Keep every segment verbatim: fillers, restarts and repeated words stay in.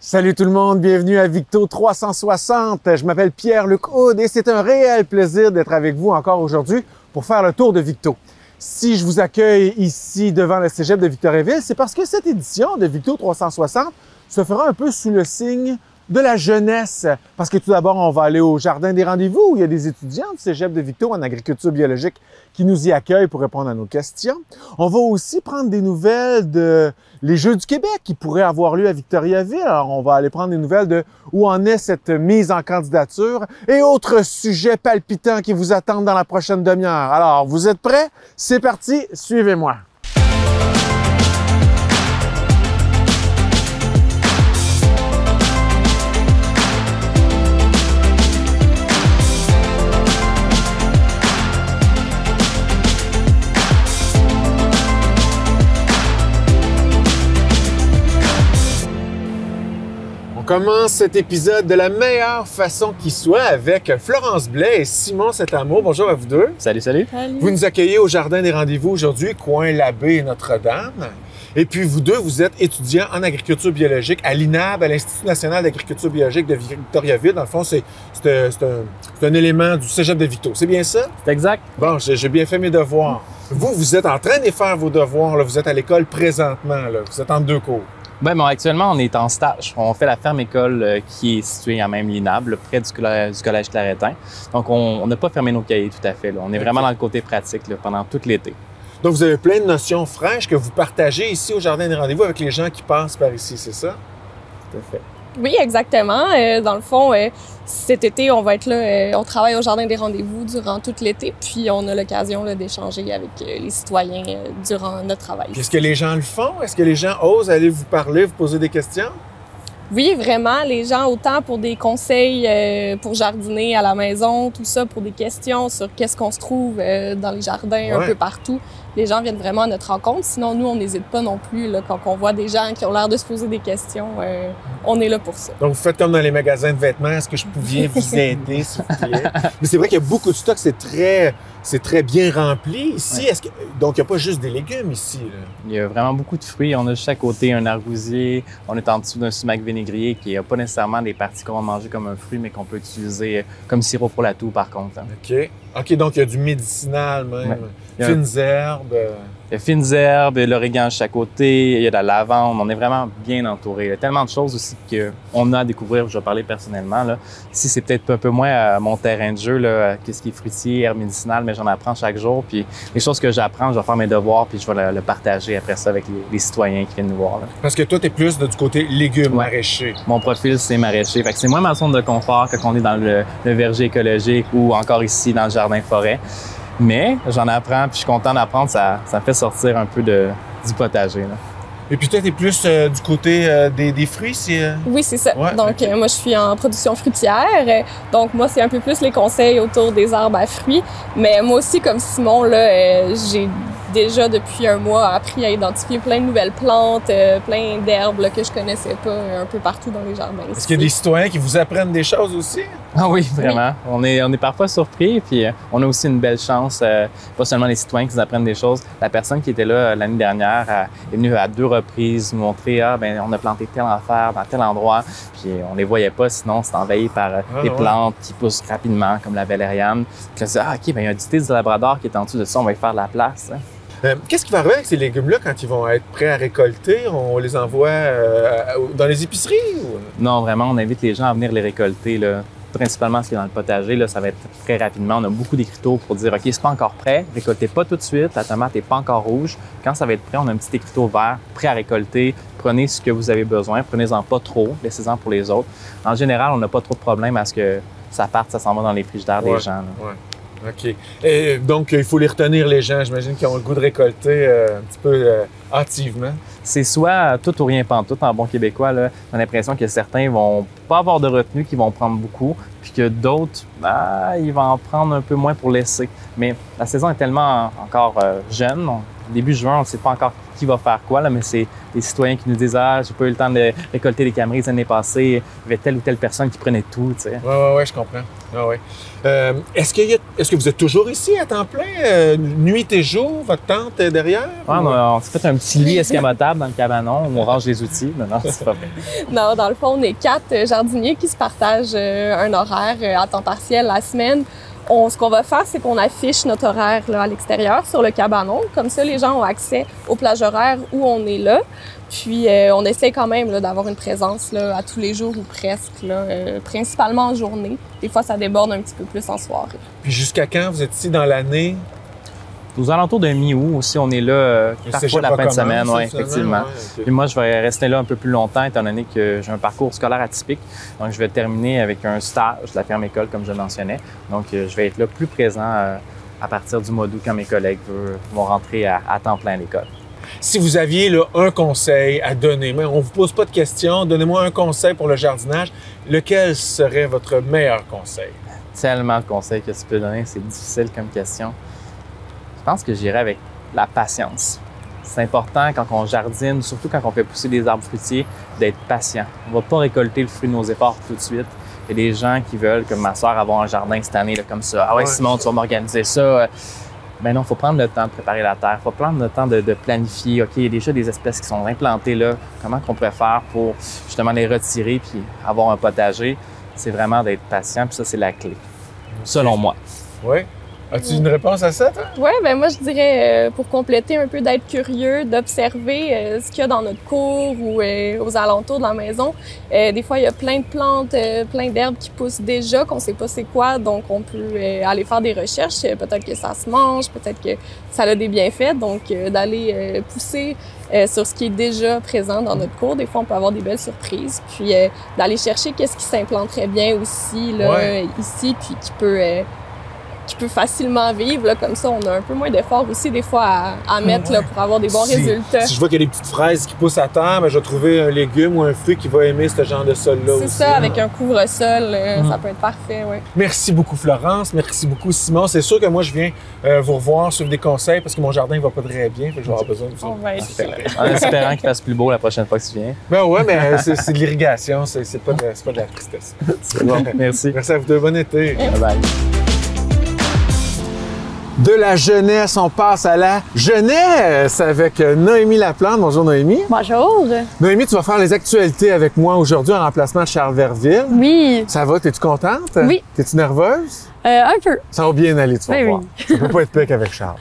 Salut tout le monde, bienvenue à Victo trois cent soixante. Je m'appelle Pierre-Luc Houde et c'est un réel plaisir d'être avec vous encore aujourd'hui pour faire le tour de Victo. Si je vous accueille ici devant le cégep de Victoriaville, c'est parce que cette édition de Victo trois cent soixante se fera un peu sous le signe de la jeunesse. Parce que tout d'abord, on va aller au Jardin des Rendez-vous où il y a des étudiants du cégep de Victo en agriculture biologique qui nous y accueillent pour répondre à nos questions. On va aussi prendre des nouvelles de les Jeux du Québec qui pourraient avoir lieu à Victoriaville. Alors, on va aller prendre des nouvelles de où en est cette mise en candidature et autres sujets palpitants qui vous attendent dans la prochaine demi-heure. Alors, vous êtes prêts? C'est parti, suivez-moi. On commence cet épisode de la meilleure façon qui soit avec Florence Blais et Simon Cet-Amour. Bonjour à vous deux. Salut, salut. Salut. Vous nous accueillez au Jardin des Rendez-vous aujourd'hui, coin Labbé et Notre-Dame. Et puis vous deux, vous êtes étudiants en agriculture biologique à l'I N A B, à l'Institut national d'agriculture biologique de Victoriaville. Dans le fond, c'est un, un, un élément du cégep de Victo. C'est bien ça? C'est exact. Bon, j'ai bien fait mes devoirs. Vous, vous êtes en train de faire vos devoirs. Là. Vous êtes à l'école présentement. Là. Vous êtes en deux cours. Ben, bon, actuellement, on est en stage. On fait la ferme école euh, qui est située à même l'I N A B, là, près du, du collège Claretin. Donc, on n'a pas fermé nos cahiers tout à fait. Là. On est okay. vraiment dans le côté pratique là, pendant tout l'été. Donc, vous avez plein de notions fraîches que vous partagez ici au Jardin des Rendez-vous avec les gens qui passent par ici, c'est ça? Tout à fait. Oui, exactement. Euh, dans le fond, euh, cet été, on va être là, euh, on travaille au Jardin des Rendez-vous durant tout l'été, puis on a l'occasion d'échanger avec euh, les citoyens euh, durant notre travail. Est-ce que les gens le font? Est-ce que les gens osent aller vous parler, vous poser des questions? Oui, vraiment. Les gens, autant pour des conseils euh, pour jardiner à la maison, tout ça, pour des questions sur qu'est-ce qu'on se trouve euh, dans les jardins, ouais. un peu partout. Les gens viennent vraiment à notre rencontre. Sinon, nous, on n'hésite pas non plus. Là, quand on voit des gens qui ont l'air de se poser des questions, euh, on est là pour ça. Donc, vous faites comme dans les magasins de vêtements. Est-ce que je pouvais vous aider, s'il vous plaît? Mais c'est vrai qu'il y a beaucoup de stock. C'est très, c'est très bien rempli ici. Ouais. Est-ce que... Donc, il n'y a pas juste des légumes ici. Là. Il y a vraiment beaucoup de fruits. On a juste à côté un argousier. On est en dessous d'un sumac vinaigrier qui n'a pas nécessairement des parties qu'on va manger comme un fruit, mais qu'on peut utiliser comme sirop pour la toux, par contre. OK. OK, donc il y a du médicinal même. Ouais. Fines un... herbes. Il y a fines herbes, l'origan de chaque côté, il y a de la lavande. On est vraiment bien entouré. Il y a tellement de choses aussi qu'on a à découvrir. Je vais parler personnellement. Là. Ici, c'est peut-être un peu moins à mon terrain de jeu, là, qu'est-ce qui est fruitier, herbe médicinale, mais j'en apprends chaque jour. Puis les choses que j'apprends, je vais faire mes devoirs, puis je vais le, le partager après ça avec les, les citoyens qui viennent nous voir. Là. Parce que toi, tu es plus de, du côté légumes, ouais. maraîchers. Mon profil, c'est maraîcher. Fait que c'est moins ma zone de confort quand on est dans le, le verger écologique ou encore ici dans le jardin-forêt. Mais j'en apprends, puis je suis content d'apprendre, ça, ça me fait sortir un peu de, du potager. Là. Et puis toi, tu es plus euh, du côté euh, des, des fruits, c'est... Euh... Oui, c'est ça. Ouais, donc, okay. euh, moi, je suis en production fruitière. Donc, moi, c'est un peu plus les conseils autour des arbres à fruits. Mais moi aussi, comme Simon, là, euh, j'ai déjà, depuis un mois, appris à identifier plein de nouvelles plantes, euh, plein d'herbes là, que je connaissais pas euh, un peu partout dans les jardins. Est-ce qu'il y a des citoyens qui vous apprennent des choses aussi? Ah oui, vraiment. Oui. On est, on est parfois surpris, puis euh, on a aussi une belle chance, euh, pas seulement les citoyens qui nous apprennent des choses. La personne qui était là euh, l'année dernière euh, est venue à deux reprises nous montrer, ah, ben on a planté tel affaire dans tel endroit, puis euh, on les voyait pas, sinon c'est envahi par euh, ah, des ouais. plantes qui poussent rapidement, comme la valériane. Puis on se dit, ah, OK, ben il y a un du thé du Labrador qui est en dessous de ça, on va y faire de la place. Hein. Euh, Qu'est-ce qui va arriver avec ces légumes-là quand ils vont être prêts à récolter? On les envoie euh, dans les épiceries? Ou... Non, vraiment, on invite les gens à venir les récolter. Là. Principalement ce qui est dans le potager, là, ça va être très rapidement. On a beaucoup d'écriteaux pour dire, OK, c'est pas encore prêt, récoltez pas tout de suite, la tomate n'est pas encore rouge. Quand ça va être prêt, on a un petit écriteau vert, prêt à récolter. Prenez ce que vous avez besoin, prenez-en pas trop, laissez-en pour les autres. En général, on n'a pas trop de problème à ce que ça parte, ça s'en va dans les frigidaires ouais, des gens. Là. Ouais. OK. Et donc, il faut les retenir, les gens, j'imagine, qui ont le goût de récolter euh, un petit peu euh, hâtivement. C'est soit tout ou rien pantoute en bon québécois. Là. On a l'impression que certains vont pas avoir de retenue, qui vont prendre beaucoup, puis que d'autres, ah, ils vont en prendre un peu moins pour laisser. Mais la saison est tellement encore euh, jeune début juin, on ne sait pas encore qui va faire quoi, là, mais c'est des citoyens qui nous disent « Ah, j'ai pas eu le temps de récolter les camerises l'année passée, il y avait telle ou telle personne qui prenait tout. » tu sais. Oui, oui, oui, je comprends. Ah, ouais. euh, est-ce, qu'il y a, est-ce que vous êtes toujours ici à temps plein, euh, nuit et jour, votre tente est derrière? Ouais, ou... on, on s'est fait un petit lit escamotable dans le cabanon où on range les outils. Non, non, c'est pas vrai. Non, dans le fond, on est quatre jardiniers qui se partagent euh, un horaire euh, à temps partiel la semaine. On, ce qu'on va faire, c'est qu'on affiche notre horaire là, à l'extérieur sur le cabanon. Comme ça, les gens ont accès aux plages horaires où on est là. Puis, euh, on essaie quand même là, d'avoir une présence là, à tous les jours ou presque, là, euh, principalement en journée. Des fois, ça déborde un petit peu plus en soirée. Puis jusqu'à quand vous êtes ici dans l'année? Aux alentours de mi-août aussi, on est là euh, parfois la fin de semaine, oui, effectivement. Ouais, okay. Puis moi, je vais rester là un peu plus longtemps, étant donné que j'ai un parcours scolaire atypique. Donc, je vais terminer avec un stage de la ferme école, comme je le mentionnais. Donc, euh, je vais être là plus présent euh, à partir du mois d'août, quand mes collègues veulent, vont rentrer à, à temps plein à l'école. Si vous aviez là, un conseil à donner, mais on ne vous pose pas de questions, donnez-moi un conseil pour le jardinage, lequel serait votre meilleur conseil? Tellement de conseils que tu peux donner, c'est difficile comme question. Je pense que j'irais avec la patience. C'est important quand on jardine, surtout quand on fait pousser des arbres fruitiers, d'être patient. On ne va pas récolter le fruit de nos efforts tout de suite. Il y a des gens qui veulent, comme ma soeur, avoir un jardin cette année là, comme ça. Ah ouais, ouais, Simon, tu vas m'organiser ça. Ben non, il faut prendre le temps de préparer la terre. Il faut prendre le temps de, de planifier. OK, il y a déjà des espèces qui sont implantées là. Comment qu'on pourrait faire pour justement les retirer puis avoir un potager? C'est vraiment d'être patient, puis ça, c'est la clé, selon moi. Oui. As-tu une réponse à ça, toi? Oui, ben moi, je dirais, euh, pour compléter un peu, d'être curieux, d'observer euh, ce qu'il y a dans notre cour ou euh, aux alentours de la maison. Euh, des fois, il y a plein de plantes, euh, plein d'herbes qui poussent déjà, qu'on sait pas c'est quoi, donc on peut euh, aller faire des recherches. Peut-être que ça se mange, peut-être que ça a des bienfaits, donc euh, d'aller euh, pousser euh, sur ce qui est déjà présent dans notre cour. Des fois, on peut avoir des belles surprises, puis euh, d'aller chercher qu'est-ce qui s'implanterait bien aussi là, ouais. euh, ici, puis qui peut... Euh, qui peut facilement vivre. Là, comme ça, on a un peu moins d'efforts aussi des fois à, à mettre ouais. là, pour avoir des bons si, résultats. Si je vois qu'il y a des petites fraises qui poussent à terre, ben, je vais trouver un légume ou un fruit qui va aimer ce genre de sol-là aussi. C'est ça, avec un couvre-sol, euh, mmh. ça peut être parfait. Ouais. Merci beaucoup Florence, merci beaucoup Simon. C'est sûr que moi, je viens euh, vous revoir, suivre des conseils parce que mon jardin ne va pas très bien, fait que je vais avoir besoin de vous. On va être en espérant qu'il fasse plus beau la prochaine fois que tu viens. Ben ouais, mais c'est, c'est de l'irrigation, c'est, c'est, pas de, c'est pas de la tristesse. C'est bon, merci. Merci à vous deux, bon été. Bye bye. De la jeunesse, on passe à la jeunesse avec Noémie Laplante. Bonjour Noémie. Bonjour. Noémie, tu vas faire les actualités avec moi aujourd'hui en remplacement de Charles Verville. Oui. Ça va? T'es-tu contente? Oui. T'es-tu nerveuse? Euh, un peu. Ça va bien aller, tu vas oui, voir. Oui. Ça peut pas être pire qu'avec Charles.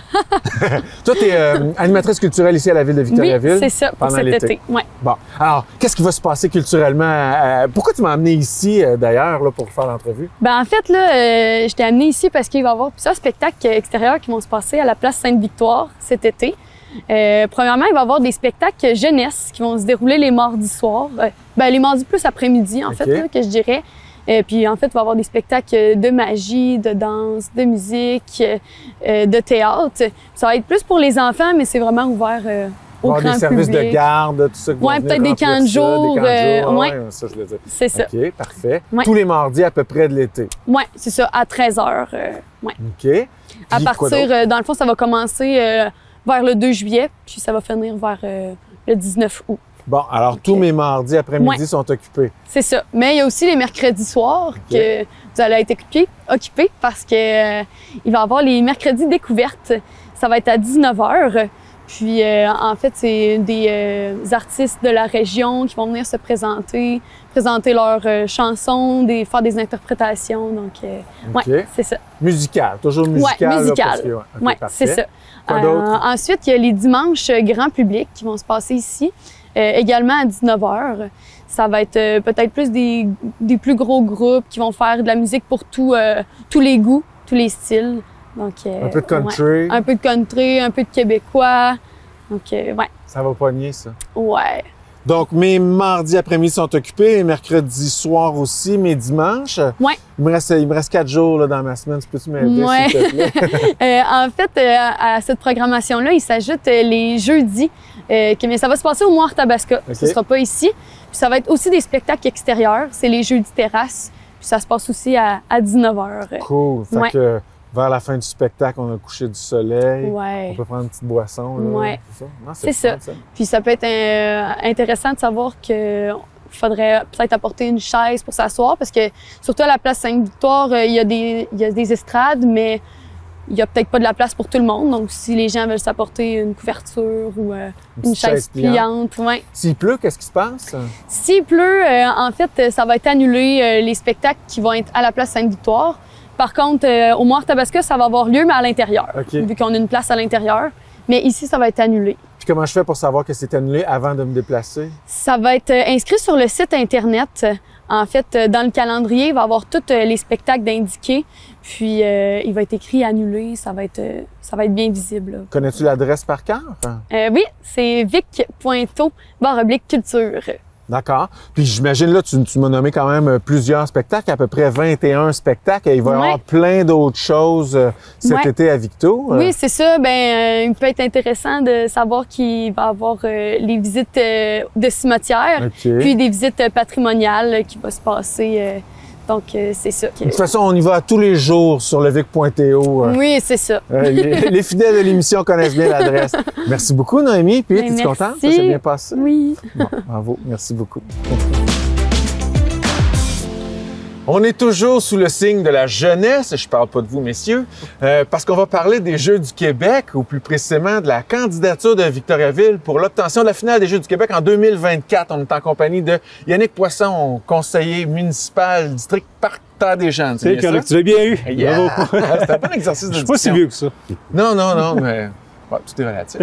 Toi, tu es euh, animatrice culturelle ici à la ville de Victoriaville. Oui, c'est ça, pour cet l'été. été. Ouais. Bon, alors, qu'est-ce qui va se passer culturellement? Euh, pourquoi tu m'as amené ici, euh, d'ailleurs, là, pour faire l'entrevue? Ben en fait, là, euh, je t'ai amené ici parce qu'il va y avoir plusieurs spectacles extérieurs qui vont se passer à la place Sainte-Victoire cet été. Euh, premièrement, il va y avoir des spectacles jeunesse qui vont se dérouler les mardis soirs. Euh, ben, les mardis plus après-midi, en okay. fait, là, que je dirais. Euh, puis en fait, il va y avoir des spectacles de magie, de danse, de musique, euh, de théâtre. Ça va être plus pour les enfants, mais c'est vraiment ouvert euh, au grand public. Des services de garde, tout ça. Oui, peut-être des camps de jour. Euh, ouais. ouais, ça, je le dis. C'est ça. OK, parfait. Ouais. Tous les mardis à peu près de l'été. Oui, c'est ça, à treize heures. Euh, ouais. OK. Puis, à partir, euh, dans le fond, ça va commencer euh, vers le deux juillet, puis ça va finir vers euh, le dix-neuf août. Bon, alors okay. tous mes mardis après-midi ouais. sont occupés. C'est ça. Mais il y a aussi les mercredis soirs okay. que vous allez être occupés, occupés parce que euh, il va y avoir les mercredis découvertes. Ça va être à dix-neuf heures. Puis euh, en fait, c'est des euh, artistes de la région qui vont venir se présenter, présenter leurs euh, chansons, des, faire des interprétations. Donc, euh, okay. ouais, c'est ça. Musical, toujours musical. Ouais, musical. Là, parce que, ouais, okay, ouais c'est ça. Quoi d'autre? Euh, ensuite, il y a les dimanches grand public qui vont se passer ici. Euh, également à dix-neuf heures. Ça va être euh, peut-être plus des, des plus gros groupes qui vont faire de la musique pour tout, euh, tous les goûts, tous les styles. Donc, euh, un peu de country. Ouais. Un peu de country, un peu de québécois. Donc, euh, ouais. Ça va pogner, ça. Ouais. Donc, mes mardis après-midi sont occupés, mes mercredis soirs aussi, mes dimanches. Ouais. Il me reste, il me reste quatre jours là, dans ma semaine. Peux-tu m'aider, ouais. s'il te plaît? euh, en fait, euh, à cette programmation-là, il s'ajoute euh, les jeudis. Euh, que, mais ça va se passer au Moire-Tabasca. Okay. Ce sera pas ici. Puis ça va être aussi des spectacles extérieurs. C'est les jeudis terrasses. Puis ça se passe aussi à, à dix-neuf heures. Cool. Fait ouais. que Vers la fin du spectacle, on a le coucher du soleil. Ouais. On peut prendre une petite boisson. Là, ouais. C'est ça. Non, c'est ça. ça. Puis ça peut être euh, intéressant de savoir que il faudrait peut-être apporter une chaise pour s'asseoir parce que surtout à la place Sainte-Victoire, il y a des il y a des estrades, mais il y a peut-être pas de la place pour tout le monde. Donc si les gens veulent s'apporter une couverture ou euh, une, une chaise, chaise pliante, pliante, ouais. S'il pleut, qu'est-ce qui se passe? S'il pleut, euh, en fait, ça va être annulé euh, les spectacles qui vont être à la place Sainte-Victoire. Par contre, euh, au Mont-Arthabasca, ça va avoir lieu, mais à l'intérieur, okay. Vu qu'on a une place à l'intérieur. Mais ici, ça va être annulé. Puis comment je fais pour savoir que c'est annulé avant de me déplacer? Ça va être inscrit sur le site Internet. En fait, dans le calendrier, il va y avoir tous les spectacles d'indiqués. Puis, euh, il va être écrit annulé. Ça va être, ça va être bien visible. Connais-tu l'adresse par cœur? Euh, oui, c'est vic point to barre oblique culture. D'accord. Puis j'imagine, là, tu, tu m'as nommé quand même plusieurs spectacles, à peu près vingt et un spectacles. Et il va y ouais. avoir plein d'autres choses euh, cet ouais. été à Victo. Oui, c'est ça. Ben, euh, il peut être intéressant de savoir qu'il va y avoir euh, les visites euh, de cimetières, okay. Puis des visites patrimoniales euh, qui vont se passer. Euh, Donc, euh, c'est ça. De toute façon, on y va tous les jours sur le vic point t o. Euh, oui, c'est ça. euh, les, les fidèles de l'émission connaissent bien l'adresse. Merci beaucoup, Noémie. Puis, es-tu contente? Ça s'est bien passé? Oui. Bon, bravo. Merci beaucoup. On est toujours sous le signe de la jeunesse, je parle pas de vous, messieurs, euh, parce qu'on va parler des Jeux du Québec, ou plus précisément de la candidature de Victoriaville pour l'obtention de la finale des Jeux du Québec en deux mille vingt-quatre. On est en compagnie de Yannick Poisson, conseiller municipal, district Parterre des Jeunes. C'est bien ça? Tu l'as bien eu. Yeah. Bravo. C'était un bon exercice de Je suis pas si vieux que ça. Non, non, non, mais... Ouais, tout est relatif.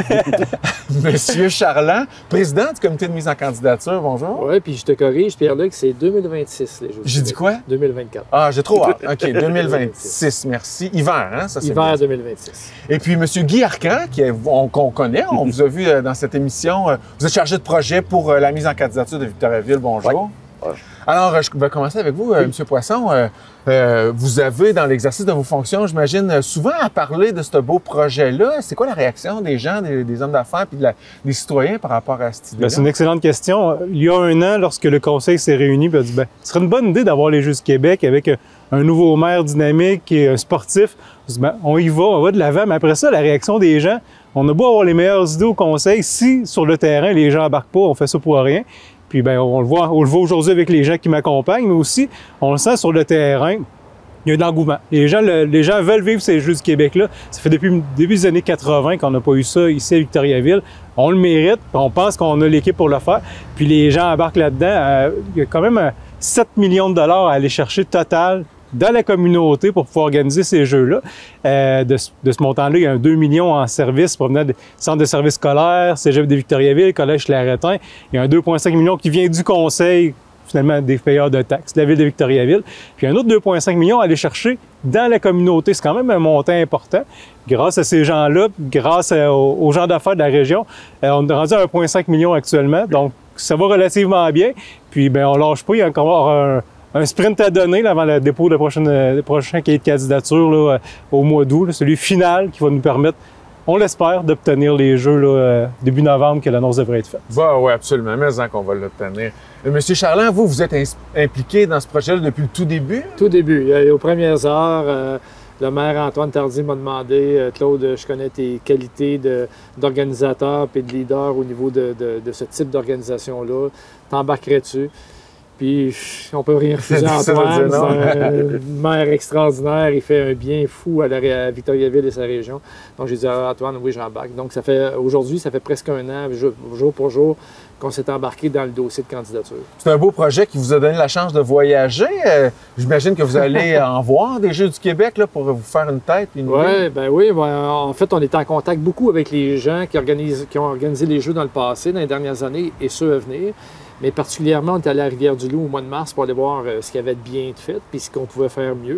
Monsieur Charland, président du comité de mise en candidature, bonjour. Oui, puis je te corrige, Pierre-Luc, c'est deux mille vingt-six, les Jeux. J'ai dit quoi? deux mille vingt-quatre. Ah, j'ai trop hâte. OK, deux mille vingt-six, merci. Hiver, hein? Ça, c'est Hiver deux mille vingt-six. Et puis, Monsieur Guy Arcan, qu'on qu connaît, on vous a vu dans cette émission. Vous êtes chargé de projet pour la mise en candidature de Victoriaville. Bonjour. Ouais. Ouais. Alors, je vais commencer avec vous, oui. Monsieur Poisson. Euh, euh, vous avez, dans l'exercice de vos fonctions, j'imagine, souvent à parler de ce beau projet-là. C'est quoi la réaction des gens, des, des hommes d'affaires puis de la, des citoyens par rapport à cette idée-là? C'est une excellente question. Il y a un an, lorsque le conseil s'est réuni, il a dit, ben, ce serait une bonne idée d'avoir les Jeux du Québec avec un nouveau maire dynamique et un sportif. On, dit, ben, on y va, on va de l'avant. Mais après ça, la réaction des gens, on a beau avoir les meilleures idées au conseil, si sur le terrain, les gens embarquent pas, on fait ça pour rien. Puis ben on le voit, on le voit aujourd'hui avec les gens qui m'accompagnent, mais aussi on le sent sur le terrain. Il y a de l'engouement. Les gens, le, les gens veulent vivre ces Jeux du Québec-là. Ça fait depuis le début des années quatre-vingt qu'on n'a pas eu ça ici à Victoriaville. On le mérite, on pense qu'on a l'équipe pour le faire. Puis les gens embarquent là-dedans. Euh, il y a quand même sept millions de dollars à aller chercher total dans la communauté pour pouvoir organiser ces Jeux-là. Euh, de, de ce montant-là, il y a un deux millions en services provenant des centres de services scolaires, Cégep de Victoriaville, Collège Claretin. Il y a un deux virgule cinq millions qui vient du conseil, finalement, des payeurs de taxes de la ville de Victoriaville. Puis un autre deux virgule cinq millions à aller chercher dans la communauté. C'est quand même un montant important. Grâce à ces gens-là, grâce à, aux, aux gens d'affaires de la région, euh, on est rendu à un virgule cinq millions actuellement. Donc, ça va relativement bien. Puis, ben on lâche pas. Il y a encore un... un sprint à donner là, avant le dépôt de prochaine, de prochain cahier de candidature là, au mois d'août, celui final qui va nous permettre, on l'espère, d'obtenir les Jeux là, début novembre que l'annonce devrait être faite. Bah, oui, absolument, mais en qu'on va l'obtenir. Monsieur Charland, vous, vous êtes impliqué dans ce projet-là depuis le tout début? Tout début. Aux premières heures, euh, le maire Antoine Tardy m'a demandé, euh, Claude, je connais tes qualités d'organisateur et de leader au niveau de, de, de ce type d'organisation-là. T'embarquerais-tu? Puis, on peut rien refuser à Antoine. C'est un maire extraordinaire. Il fait un bien fou à, la, à Victoriaville et sa région. Donc, j'ai dit à Antoine, oui, j'embarque. Donc, ça fait aujourd'hui, ça fait presque un an, jour pour jour, qu'on s'est embarqué dans le dossier de candidature. C'est un beau projet qui vous a donné la chance de voyager. Euh, J'imagine que vous allez en voir des Jeux du Québec là, pour vous faire une tête. Ouais, ben oui, ben, en fait, on est en contact beaucoup avec les gens qui, organisent, qui ont organisé les Jeux dans le passé, dans les dernières années et ceux à venir. Mais particulièrement, on est allé à Rivière-du-Loup au mois de mars pour aller voir euh, ce qui avait de bien fait puis ce qu'on pouvait faire mieux.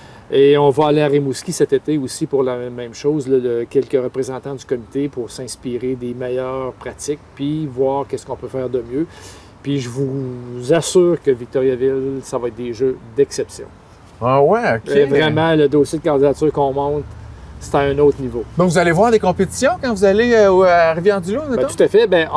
Et on va aller à Rimouski cet été aussi pour la même chose, là, le, quelques représentants du comité pour s'inspirer des meilleures pratiques puis voir qu'est-ce qu'on peut faire de mieux. Puis je vous assure que Victoriaville, ça va être des Jeux d'exception. Ah ouais, OK. Et vraiment, le dossier de candidature qu'on monte, c'est à un autre niveau. Donc, vous allez voir des compétitions quand vous allez euh, à Rivière-du-Loup, ben, tout à fait. Bien, on,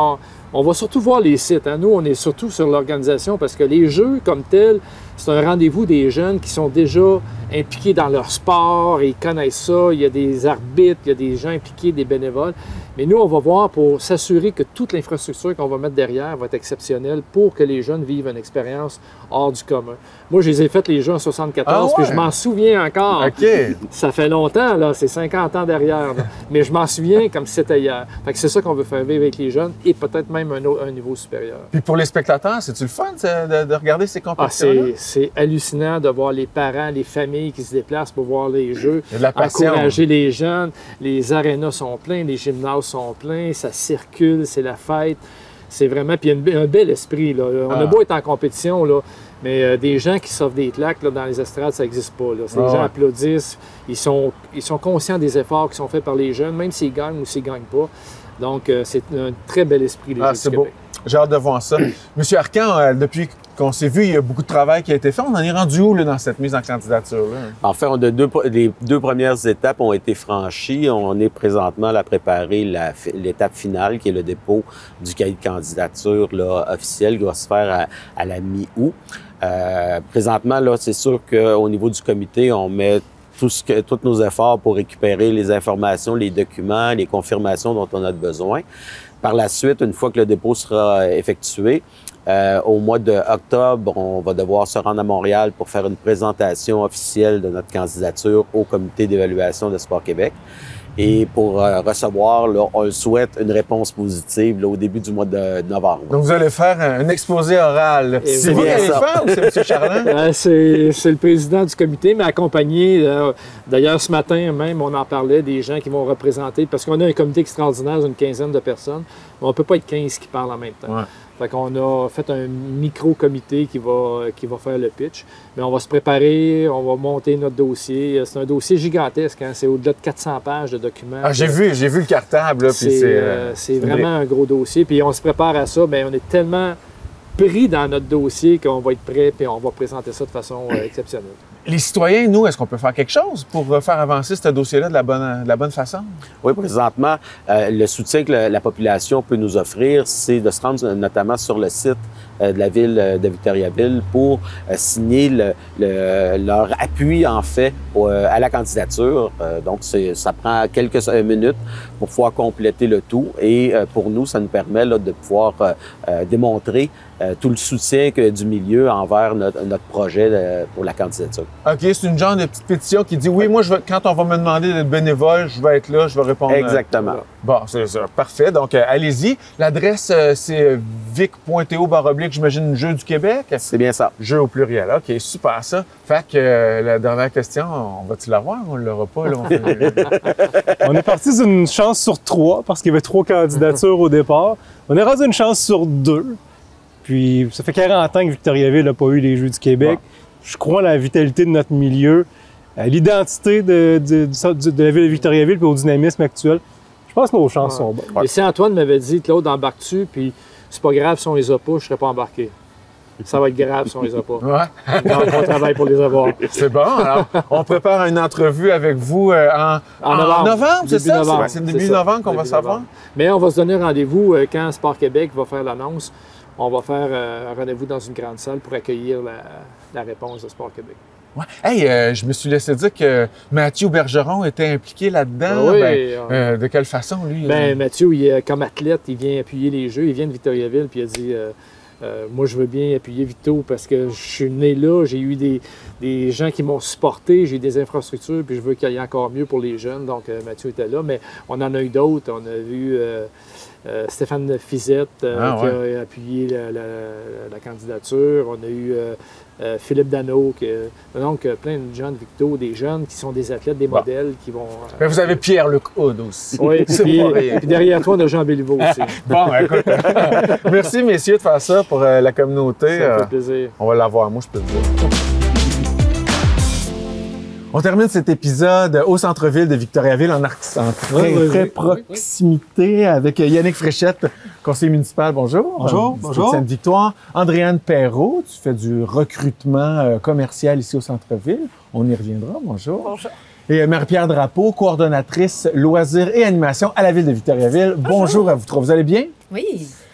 On va surtout voir les sites. Hein. Nous, on est surtout sur l'organisation parce que les jeux comme tels, c'est un rendez-vous des jeunes qui sont déjà impliqués dans leur sport, ils connaissent ça, il y a des arbitres, il y a des gens impliqués, des bénévoles. Mais nous, on va voir pour s'assurer que toute l'infrastructure qu'on va mettre derrière va être exceptionnelle pour que les jeunes vivent une expérience hors du commun. Moi, je les ai fait les jeux en soixante-quatorze, ah ouais? puis je m'en souviens encore. OK. Ça fait longtemps, là, c'est cinquante ans derrière, là. Mais je m'en souviens comme si c'était hier. Fait que c'est ça qu'on veut faire vivre avec les jeunes et peut-être même un, autre, un niveau supérieur. Puis pour les spectateurs, c'est-tu le fun de, de regarder ces compétitions-là? Ah, c'est hallucinant de voir les parents, les familles qui se déplacent pour voir les jeux, Il y a de la passion. encourager les jeunes. Les arénas sont pleins, les gymnases sont pleins, ça circule, c'est la fête. C'est vraiment... Puis il y a un bel esprit, là. On Ah. a beau être en compétition, là, mais euh, des gens qui s'offrent des claques là, dans les estrades, ça n'existe pas. Là. Ah, les gens ouais. applaudissent, ils sont, ils sont conscients des efforts qui sont faits par les jeunes, même s'ils gagnent ou s'ils ne gagnent pas. Donc, euh, c'est un très bel esprit, les Ah, Jeux c'est du beau. Québec. J'ai hâte de voir ça. Monsieur Arcan, euh, depuis qu'on s'est vu, il y a beaucoup de travail qui a été fait. On en est rendu où là, dans cette mise en candidature-là? En fait, on a deux, les deux premières étapes ont été franchies. On est présentement à préparer la, l'étape finale, qui est le dépôt du cahier de candidature là, officiel, qui va se faire à, à la mi-août. Euh, présentement, là, c'est sûr qu'au niveau du comité, on met tout ce que, tous nos efforts pour récupérer les informations, les documents, les confirmations dont on a besoin. Par la suite, une fois que le dépôt sera effectué, euh, au mois d'octobre, on va devoir se rendre à Montréal pour faire une présentation officielle de notre candidature au comité d'évaluation de Sport Québec. Et pour euh, recevoir, là, on le souhaite, une réponse positive là, au début du mois de novembre. Donc, vous allez faire un, un exposé oral. Et C'est oui. vous qui bien allez le ça. faire ou c'est M. Charland? Euh, c'est, c'est le président du comité, mais accompagné, euh, d'ailleurs ce matin même, on en parlait, des gens qui vont représenter, parce qu'on a un comité extraordinaire d'une quinzaine de personnes, mais on ne peut pas être quinze qui parlent en même temps. Ouais. Fait qu'on a fait un micro-comité qui va, qui va faire le pitch. Mais on va se préparer, on va monter notre dossier. C'est un dossier gigantesque, hein? C'est au-delà de quatre cents pages de documents. Ah, j'ai vu, j'ai vu le cartable. Là, puis C'est, c'est, euh, euh, c'est une vraiment un gros dossier. Puis on se prépare à ça. Bien, on est tellement pris dans notre dossier qu'on va être prêt et on va présenter ça de façon euh, exceptionnelle. Les citoyens, nous, est-ce qu'on peut faire quelque chose pour euh, faire avancer ce dossier-là de la bonne, de la bonne façon? Oui, présentement, euh, le soutien que la, la population peut nous offrir, c'est de se rendre notamment sur le site euh, de la ville de Victoriaville pour euh, signer le, le, leur appui, en fait, au, euh, à la candidature. Euh, donc, c'est, ça prend quelques minutes pour pouvoir compléter le tout. Et euh, pour nous, ça nous permet là, de pouvoir euh, euh, démontrer euh, tout le soutien que, du milieu envers notre, notre projet euh, pour la candidature. OK, c'est une genre de petite pétition qui dit oui, moi, je vais, quand on va me demander d'être bénévole, je vais être là, je vais répondre. Exactement. Euh, bon, c'est ça. Parfait. Donc, euh, allez-y. L'adresse, euh, c'est vic.to baroblique, j'imagine, Jeux du Québec. C'est bien ça. Jeux au pluriel. OK, super ça. Fait que euh, la dernière question, on va-tu l'avoir ou on ne l'aura pas? Là? On, fait... On est parti d'une chance sur trois parce qu'il y avait trois candidatures au départ. On est rendu une chance sur deux. Puis, ça fait quarante ans que Victoriaville n'a pas eu les Jeux du Québec. Bon. Je crois à la vitalité de notre milieu, à l'identité de, de, de, de la ville de Victoriaville et au dynamisme actuel. Je pense que nos chances Ouais. sont bonnes. Et si Antoine m'avait dit, Claude, embarque-tu, puis c'est pas grave si on les a pas, je serais pas embarqué. Ça va être grave si on les a pas. Ouais, Donc, on travaille pour les avoir. c'est bon. Alors, on prépare une entrevue avec vous euh, en, En novembre. c'est Début ça? novembre. C'est début C'est ça. novembre qu'on va Début savoir? novembre. Mais on va se donner rendez-vous euh, quand Sport Québec va faire l'annonce. On va faire euh, un rendez-vous dans une grande salle pour accueillir la, la réponse de Sport Québec. Ouais. Hey, euh, je me suis laissé dire que Mathieu Bergeron était impliqué là-dedans. Ah oui, Ben, euh, euh, de quelle façon, lui? Ben, euh? Mathieu, il, est- comme athlète, il vient appuyer les Jeux. Il vient de Victoriaville, puis il a dit euh, euh, moi, je veux bien appuyer Victo parce que je suis né là. J'ai eu des, des gens qui m'ont supporté. J'ai eu des infrastructures, puis je veux qu'il y ait encore mieux pour les jeunes. Donc, euh, Mathieu était là. Mais on en a eu d'autres. On a vu euh, euh, Stéphane Fizette euh, Ah, qui ouais. a appuyé la, la- la candidature. On a eu euh, euh, Philippe Dano. Qui, donc, euh, plein de gens de Victo, des jeunes qui sont des athlètes, des Bon. modèles qui vont. euh, Ben, vous avez Pierre-Luc Houd aussi. Oui, C'est puis, pas rien. puis derrière toi, on a Jean Béliveau aussi. Bon, ben, écoute. Merci, messieurs, de faire ça pour euh, la communauté. Ça me Euh, fait plaisir. on va l'avoir, moi, je peux le dire. On termine cet épisode au centre-ville de Victoriaville, en Arc Central, Oui, oui, très oui. proximité, avec Yannick Fréchette, conseiller municipal. Bonjour. Bonjour, Euh, du bonjour. Sainte-Victoire. Andréane Perrault, tu fais du recrutement euh, commercial ici au centre-ville. On y reviendra. Bonjour. Bonjour. Et euh, Marie-Pierre Drapeau, coordonnatrice loisirs et animation à la ville de Victoriaville. Bonjour, à vous trois. Vous allez bien? Oui.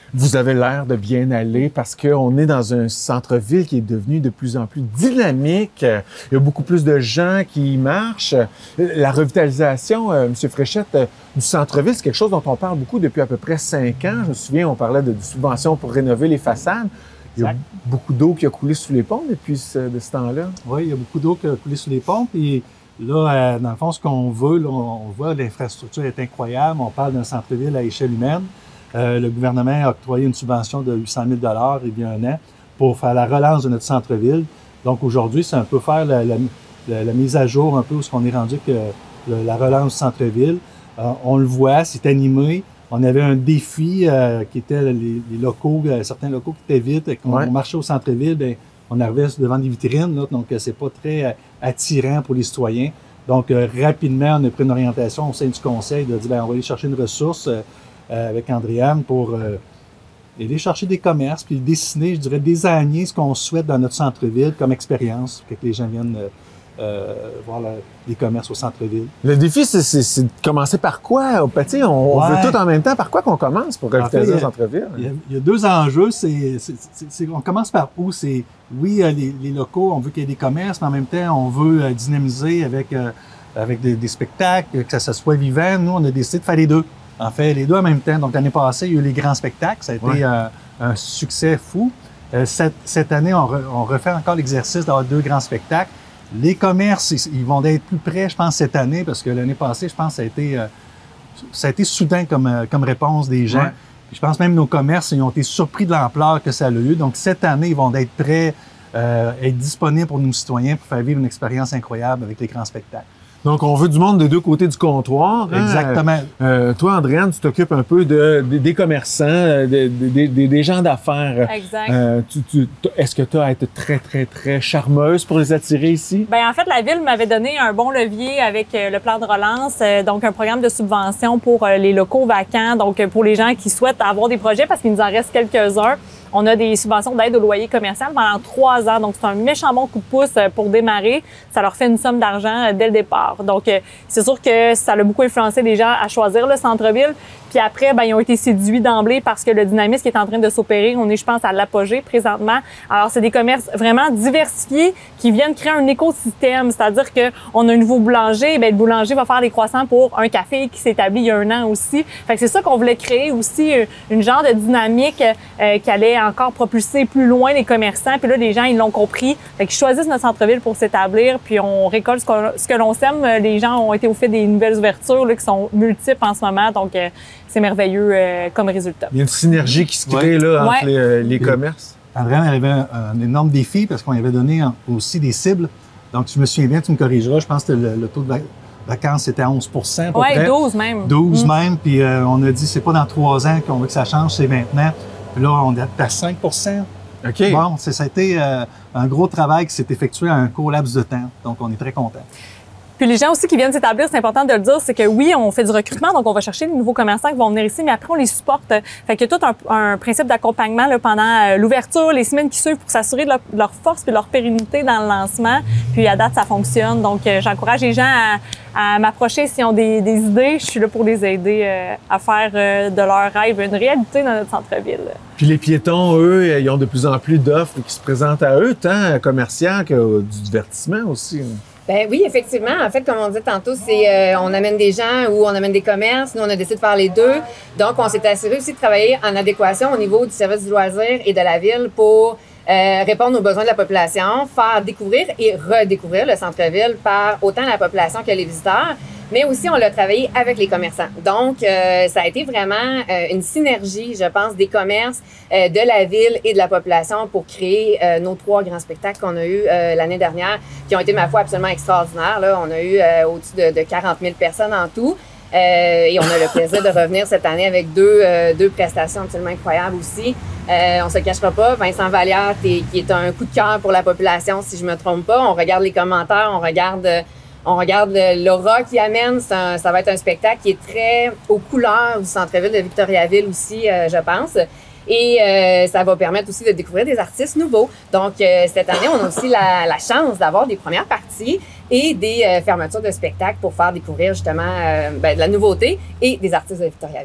Vous avez l'air de bien aller parce qu'on est dans un centre-ville qui est devenu de plus en plus dynamique. Il y a beaucoup plus de gens qui y marchent. La revitalisation, euh, M. Fréchette, euh, du centre-ville, c'est quelque chose dont on parle beaucoup depuis à peu près cinq ans. Je me souviens, on parlait de, de subventions pour rénover les façades. Il y a beaucoup d'eau qui a coulé sous les ponts depuis ce, de ce temps-là. Oui, il y a beaucoup d'eau qui a coulé sous les ponts. Et là, euh, dans le fond, ce qu'on veut, là, on voit l'infrastructure est incroyable. On parle d'un centre-ville à échelle humaine. Euh, le gouvernement a octroyé une subvention de huit cent mille dollars il y a un an pour faire la relance de notre centre-ville. Donc aujourd'hui, c'est un peu faire la, la, la, la mise à jour un peu où ce qu'on est rendu que le, la relance du centre-ville. Euh, on le voit, c'est animé. On avait un défi euh, qui était les, les locaux, euh, certains locaux qui étaient vides. Quand ouais. on marchait au centre-ville, bien, on arrivait devant des vitrines, là, donc euh, c'est pas très euh, attirant pour les citoyens. Donc euh, rapidement, on a pris une orientation au sein du conseil de dire bien, on va aller chercher une ressource euh, euh, avec Andréane pour euh, aller chercher des commerces, puis dessiner, je dirais, désigner ce qu'on souhaite dans notre centre-ville comme expérience, pour que les gens viennent euh, Euh, voir la, les commerces au centre-ville. Le défi, c'est de commencer par quoi? Petit, on, ouais. on veut tout en même temps. Par quoi qu'on commence pour revitaliser le centre-ville? Il, il y a deux enjeux. C'est, c'est, c'est, on commence par où? C'est, oui, les, les locaux, on veut qu'il y ait des commerces, mais en même temps, on veut euh, dynamiser avec, euh, avec des, des spectacles, que ça soit vivant. Nous, on a décidé de faire les deux. En fait, les deux en même temps. Donc, l'année passée, il y a eu les grands spectacles. Ça a été ouais. euh, un succès fou. Euh, cette, cette année, on, re, on refait encore l'exercice d'avoir deux grands spectacles. Les commerces, ils vont être plus près, je pense, cette année, parce que l'année passée, je pense, ça a été, euh, ça a été soudain comme, euh, comme réponse des gens. Ouais. Je pense même nos commerces, ils ont été surpris de l'ampleur que ça a eu. Donc, cette année, ils vont être prêts, euh, être disponibles pour nos citoyens pour faire vivre une expérience incroyable avec les grands spectacles. Donc, on veut du monde des deux côtés du comptoir. Hein? Exactement. Euh, toi, Andréane, tu t'occupes un peu de, de, des commerçants, de, de, de, de, des gens d'affaires. Exact. Euh, tu, tu, est-ce que tu as été très, très, très charmeuse pour les attirer ici? Bien, en fait, la Ville m'avait donné un bon levier avec le plan de relance, donc un programme de subvention pour les locaux vacants, donc pour les gens qui souhaitent avoir des projets, parce qu'il nous en reste quelques-uns. On a des subventions d'aide au loyer commercial pendant trois ans. Donc, c'est un méchant bon coup de pouce pour démarrer. Ça leur fait une somme d'argent dès le départ. Donc, c'est sûr que ça a beaucoup influencé les gens à choisir le centre-ville. Puis après, ben, ils ont été séduits d'emblée parce que le dynamisme qui est en train de s'opérer, on est, je pense, à l'apogée présentement. Alors, c'est des commerces vraiment diversifiés qui viennent créer un écosystème. C'est-à-dire qu'on a un nouveau boulanger, bien, le boulanger va faire des croissants pour un café qui s'établit il y a un an aussi. Fait que c'est ça qu'on voulait créer aussi, une genre de dynamique euh, qui allait encore propulser plus loin les commerçants. Puis là, les gens, ils l'ont compris. Fait qu'ils choisissent notre centre-ville pour s'établir, puis on récolte ce, qu'on, ce que l'on sème. Les gens ont été au fait des nouvelles ouvertures là, qui sont multiples en ce moment. Donc, euh, c'est merveilleux euh, comme résultat. Il y a une synergie qui se crée ouais. là, entre ouais. les, euh, les commerces. Andréane avait un, un énorme défi parce qu'on avait donné aussi des cibles. Donc, je me souviens bien, tu me corrigeras, je pense que le, le taux de vacances c'était à onze pour cent. Oui, douze même. douze mmh. même. Puis euh, on a dit, c'est pas dans trois ans qu'on veut que ça change, c'est maintenant. Puis là, on est à cinq pour cent. OK. Bon, ça a été euh, un gros travail qui s'est effectué à un court laps de temps. Donc, on est très contents. Puis les gens aussi qui viennent s'établir, c'est important de le dire, c'est que oui, on fait du recrutement, donc on va chercher des nouveaux commerçants qui vont venir ici, mais après, on les supporte. Fait qu'il y a tout un, un principe d'accompagnement là, pendant l'ouverture, les semaines qui suivent pour s'assurer de leur, de leur force et de leur pérennité dans le lancement. Puis à date, ça fonctionne. Donc, euh, j'encourage les gens à, à m'approcher s'ils ont des, des idées. Je suis là pour les aider euh, à faire euh, de leur rêve une réalité dans notre centre-ville. Puis les piétons, eux, ils ont de plus en plus d'offres qui se présentent à eux, tant commercial que du divertissement aussi. Ben oui, effectivement. En fait, comme on disait tantôt, c'est euh, on amène des gens ou on amène des commerces. Nous, on a décidé de faire les deux. Donc, on s'est assuré aussi de travailler en adéquation au niveau du service du loisir et de la ville pour euh, répondre aux besoins de la population, faire découvrir et redécouvrir le centre-ville par autant la population que les visiteurs. Mais aussi, on l'a travaillé avec les commerçants. Donc, euh, ça a été vraiment euh, une synergie, je pense, des commerces, euh, de la ville et de la population pour créer euh, nos trois grands spectacles qu'on a eus euh, l'année dernière, qui ont été, ma foi, absolument extraordinaires. Là, on a eu euh, au-dessus de, de quarante mille personnes en tout. Euh, et on a le plaisir de revenir cette année avec deux, euh, deux prestations absolument incroyables aussi. Euh, on se cachera pas, Vincent Vallière, qui est un coup de cœur pour la population, si je me trompe pas. On regarde les commentaires, on regarde... Euh, On regarde l'aura qu'il amène. Un, ça va être un spectacle qui est très aux couleurs du centre-ville de Victoriaville aussi, euh, je pense. Et euh, ça va permettre aussi de découvrir des artistes nouveaux. Donc, euh, cette année, on a aussi la, la chance d'avoir des premières parties et des euh, fermetures de spectacles pour faire découvrir justement euh, ben, de la nouveauté et des artistes de Victoriaville.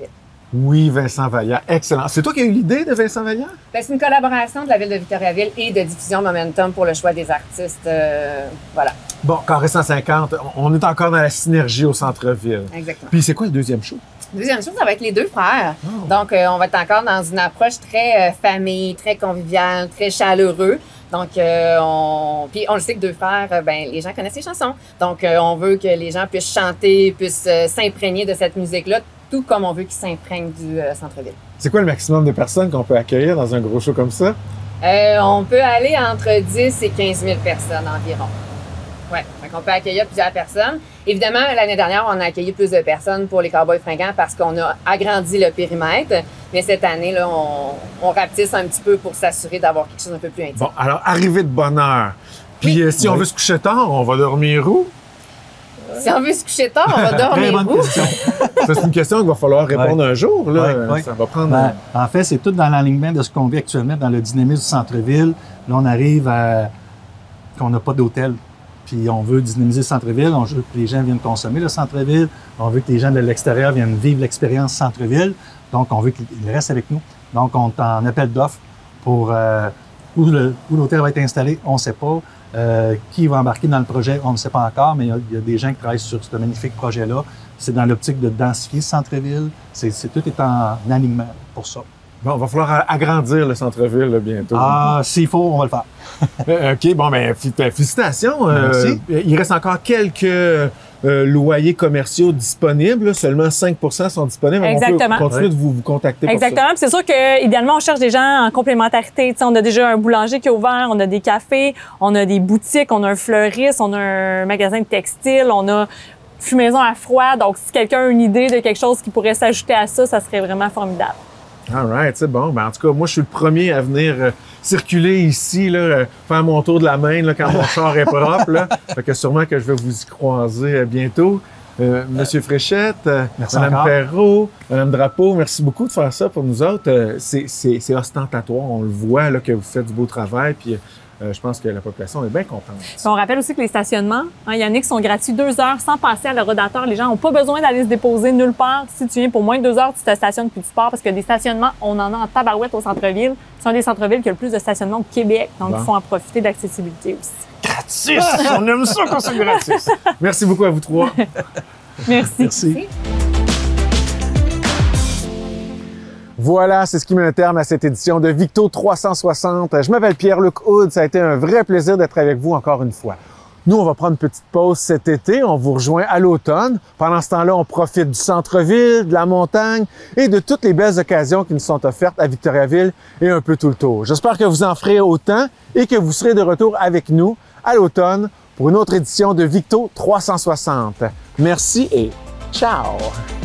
Oui, Vincent Vallière. Excellent. C'est toi qui as eu l'idée de Vincent Vallière? Ben, c'est une collaboration de la Ville de Victoriaville et de Diffusion Momentum pour le choix des artistes. Euh, voilà. Bon, Carré cent cinquante, on est encore dans la synergie au centre-ville. Exactement. Puis c'est quoi le deuxième show? Deuxième chose, ça va être les deux frères. Oh. Donc, euh, on va être encore dans une approche très euh, famille, très conviviale, très chaleureux. Donc, euh, on... Puis on le sait que deux frères, euh, ben les gens connaissent les chansons. Donc, euh, on veut que les gens puissent chanter, puissent euh, s'imprégner de cette musique-là, tout comme on veut qu'ils s'imprègnent du euh, centre-ville. C'est quoi le maximum de personnes qu'on peut accueillir dans un gros show comme ça? Euh, on peut aller entre dix et quinze mille personnes environ. Oui, donc on peut accueillir plusieurs personnes. Évidemment, l'année dernière, on a accueilli plus de personnes pour les Cowboys fringants parce qu'on a agrandi le périmètre. Mais cette année, là, on, on rapetisse un petit peu pour s'assurer d'avoir quelque chose un peu plus intime. Bon, alors, arrivée de bonne heure. Puis Oui. euh, si Oui. on veut se coucher tard, on va dormir où? Si on veut se coucher tard, on va Très dormir bonne où? question. Ça, c'est une question qu'il va falloir répondre un jour. Là. Ouais, ouais. Ça va prendre... Ben, en fait, c'est tout dans l'alignement de ce qu'on vit actuellement dans le dynamisme du centre-ville. Là, on arrive à qu'on n'a pas d'hôtel. Puis on veut dynamiser le centre-ville, on veut que les gens viennent consommer le centre-ville, on veut que les gens de l'extérieur viennent vivre l'expérience centre-ville. Donc, on veut qu'ils restent avec nous. Donc, on est en appel d'offres pour euh, où le- où l'hôtel va être installé, on ne sait pas. Euh, qui va embarquer dans le projet, on ne sait pas encore, mais il y a, il y a des gens qui travaillent sur ce magnifique projet-là. C'est dans l'optique de densifier ce centre-ville. C'est, c'est, tout est en alignement pour ça. Bon, il va falloir agrandir le centre-ville là, bientôt. Ah, s'il faut, on va le faire. Euh, OK, bon, ben, f- félicitations. Euh, Merci. il reste encore quelques euh, loyers commerciaux disponibles. là. Seulement cinq pour cent sont disponibles. Exactement. On peut continuer de vous, vous contacter pour Exactement. Puis c'est sûr que idéalement on cherche des gens en complémentarité. Tu sais, on a déjà un boulanger qui est ouvert, on a des cafés, on a des boutiques, on a un fleuriste, on a un magasin de textile, on a fumaison à froid. Donc si quelqu'un a une idée de quelque chose qui pourrait s'ajouter à ça, ça serait vraiment formidable. ça. All right, c'est bon. Ben, en tout cas, moi, je suis le premier à venir euh, circuler ici, là, euh, faire mon tour de la main là, quand mon char est propre. Là. Fait que sûrement que je vais vous y croiser euh, bientôt. Euh, Monsieur Fréchette, euh, Merci Madame encore. Perrault, Madame Drapeau, merci beaucoup de faire ça pour nous autres. Euh, c'est, c'est, c'est ostentatoire, on le voit là, que vous faites du beau travail, puis euh, je pense que la population est bien contente. Puis on rappelle aussi que les stationnements, hein, Yannick, sont gratuits deux heures sans passer à l'aérodateur. Les gens n'ont pas besoin d'aller se déposer nulle part. Si tu viens pour moins de deux heures, tu te stationnes puis tu pars parce que des stationnements, on en a en tabarouette au centre-ville. C'est un des centres-villes qui a le plus de stationnements au Québec. Donc, Bon. il faut en profiter d'accessibilité aussi. Gratis! On aime ça quand c'est gratis! Merci beaucoup à vous trois. Merci. Merci. Voilà, c'est ce qui met un terme à cette édition de Victo trois cent soixante. Je m'appelle Pierre-Luc Houd. Ça a été un vrai plaisir d'être avec vous encore une fois. Nous, on va prendre une petite pause cet été. On vous rejoint à l'automne. Pendant ce temps-là, on profite du centre-ville, de la montagne et de toutes les belles occasions qui nous sont offertes à Victoriaville et un peu tout le tour. J'espère que vous en ferez autant et que vous serez de retour avec nous à l'automne pour une autre édition de Victo trois cent soixante. Merci et ciao!